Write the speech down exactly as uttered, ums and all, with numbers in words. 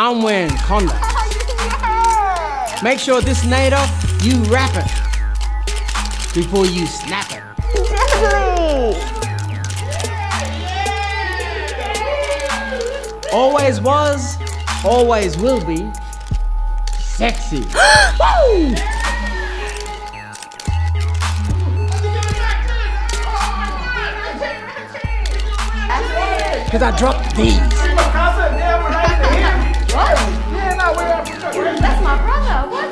I'm wearing condoms. Make sure this NAIDOC, you wrap it before you snap it. Definitely. Always was, always will be sexy. Woo! Cause I dropped these. That's my brother. What?